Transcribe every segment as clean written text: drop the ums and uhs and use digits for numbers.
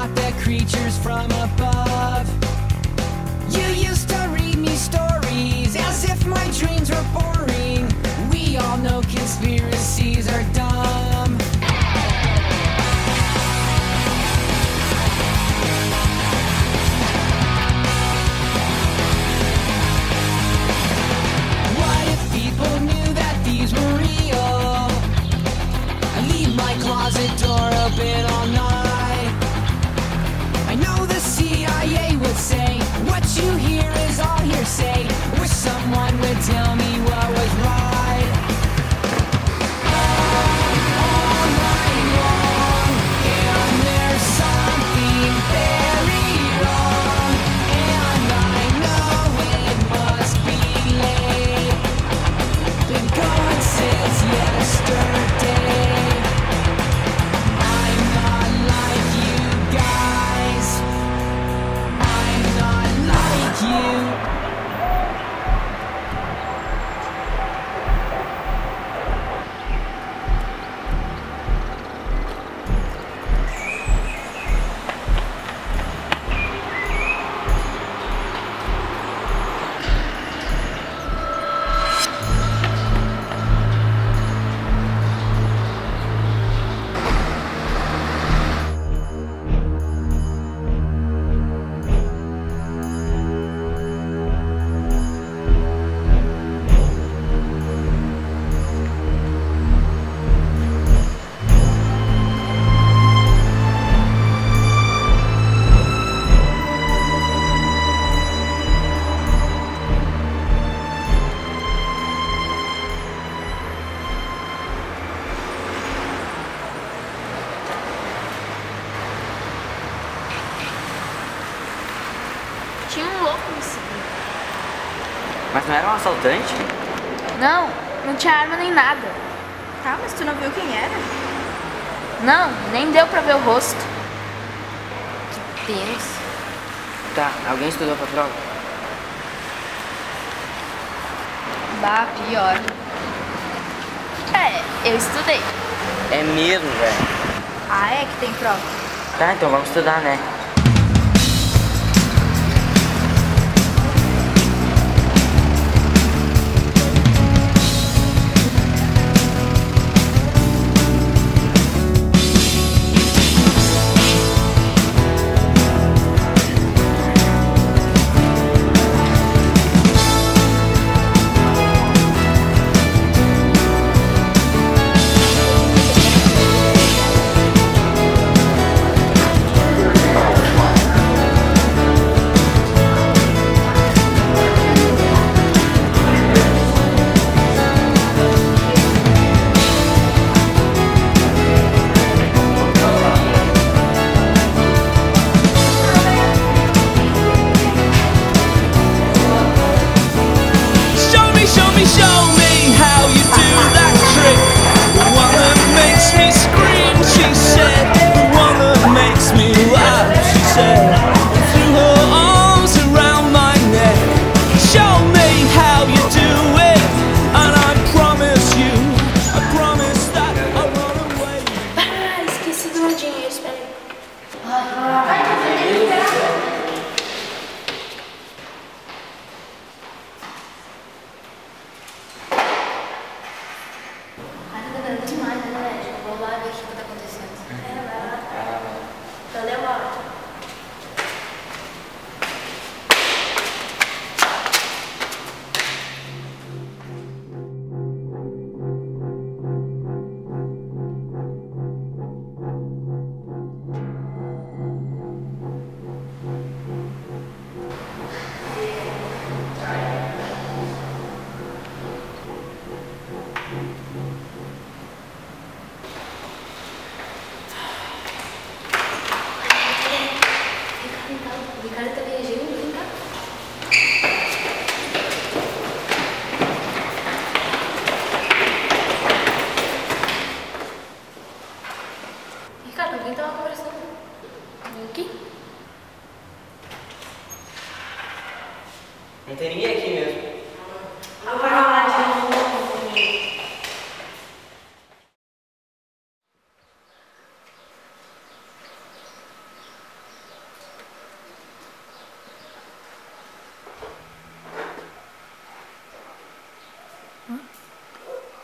not the creatures from above. You used to read me stories as if my dreams were boring. We all know conspiracies are dumb. What if people knew that these were real? I leave my closet door open all night. I know the CIA would say what you hear is all hearsay. Wish someone would tell me what was right. All night long, and there's something very wrong, and I know it must be late. Been gone since yesterday. I'm not like you guys. I'm not like you. Tinha um louco me seguindo. Mas não era um assaltante? Não, não tinha arma nem nada. Tá, mas tu não viu quem era? Não, nem deu pra ver o rosto. Que Deus. Tá, alguém estudou pra prova? Bah, pior. Eu estudei. É mesmo, velho. Ah, é que tem prova. Tá, então vamos estudar, né?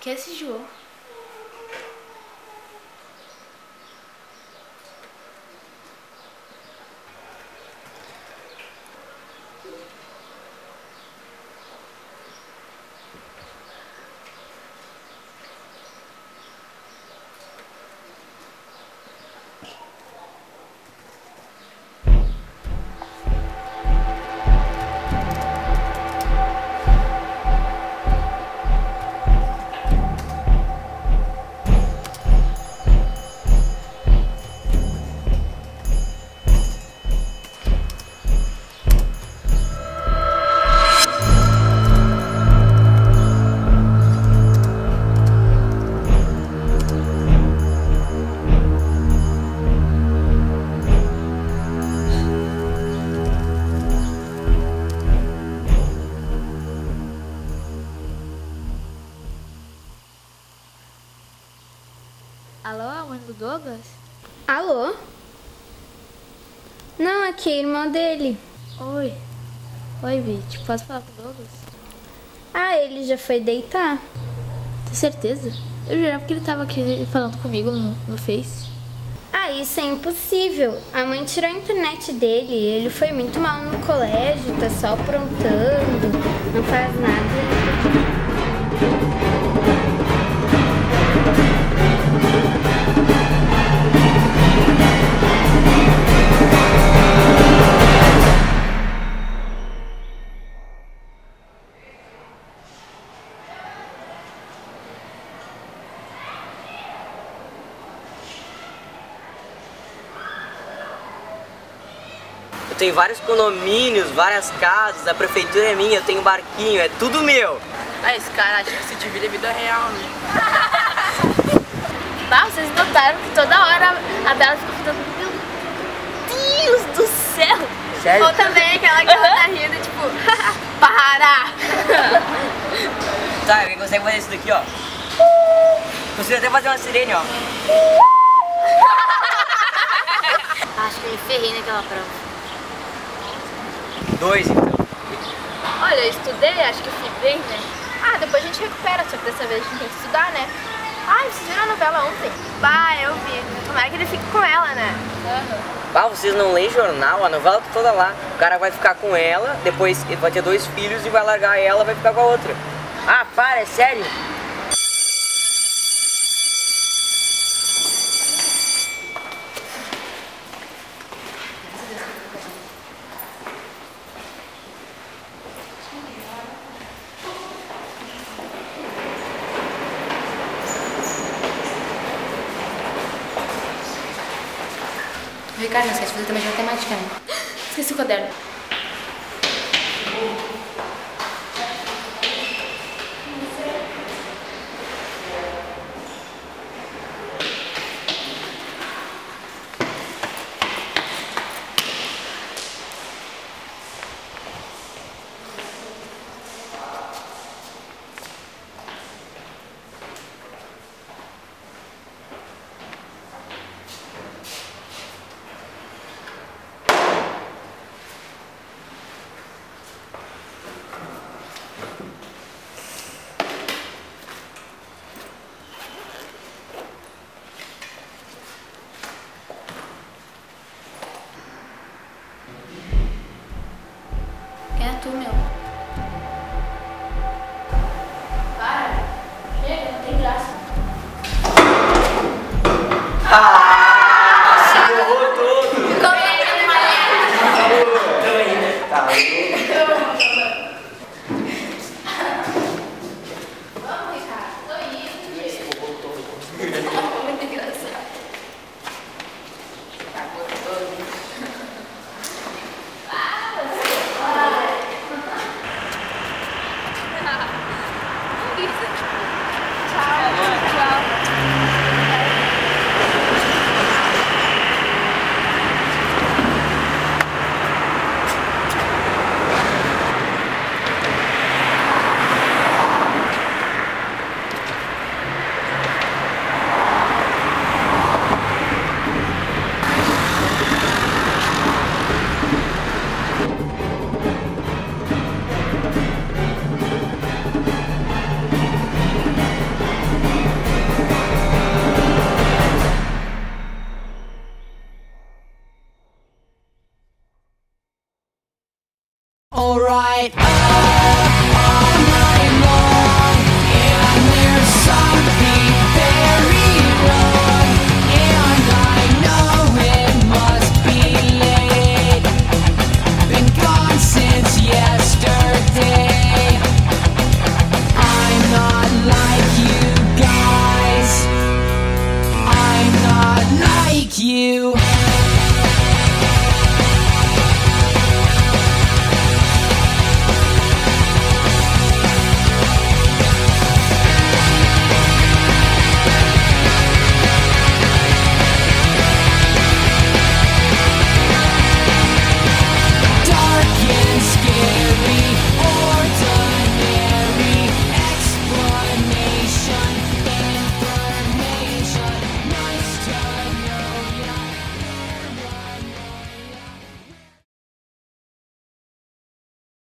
que é esse jogo? Alô, a mãe do Douglas? Alô? Não, aqui é a irmã dele. Oi. Oi, Vit. Posso falar com o Douglas? Ah, ele já foi deitar? Tem certeza? Eu jurava que ele tava aqui falando comigo no Face. Ah, isso é impossível. A mãe tirou a internet dele. Ele foi muito mal no colégio, tá só aprontando, não faz nada. Eu tenho vários condomínios, várias casas, a prefeitura é minha, eu tenho barquinho, é tudo meu. Ah, esse cara acha que se divide a vida real, né? Bah, vocês notaram que toda hora a Bela fica ficando, meu Deus do céu! Sério? Ou também aquela que ela tá rindo, tipo, para! Tá, alguém consegue fazer isso daqui, ó. Consigo até fazer uma sirene, ó. Acho que eu me ferrei naquela prova. 2, então. Olha, eu estudei, acho que eu fui bem, né? Ah, depois a gente recupera, só que dessa vez a gente tem que estudar, né? Ah, vocês viram a novela ontem? Bah, eu vi. Tomara que ele fique com ela, né? Ah, vocês não leem jornal? A novela tá toda lá. O cara vai ficar com ela, depois ele vai ter 2 filhos e vai largar ela, vai ficar com a outra. Ah, para, é sério? Ricardo, não esquece de fazer também de matemática, né? Esqueci o caderno. Quem é tu, meu? Para! Chega, não tem graça. Errou tudo! Como é que é Tá. Vamos, Ricardo. Tô indo, gente.